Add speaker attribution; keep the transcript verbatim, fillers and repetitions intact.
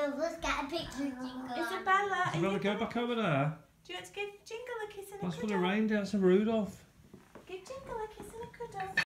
Speaker 1: of us get a picture of Jingle.
Speaker 2: Isabella,
Speaker 3: Isabella, go back over there.
Speaker 2: do you want to give Jingle a kiss and a
Speaker 3: That's for
Speaker 2: cuddle?
Speaker 3: the reindeer. That's a Rudolph.
Speaker 2: Give Jingle a kiss and a cuddle.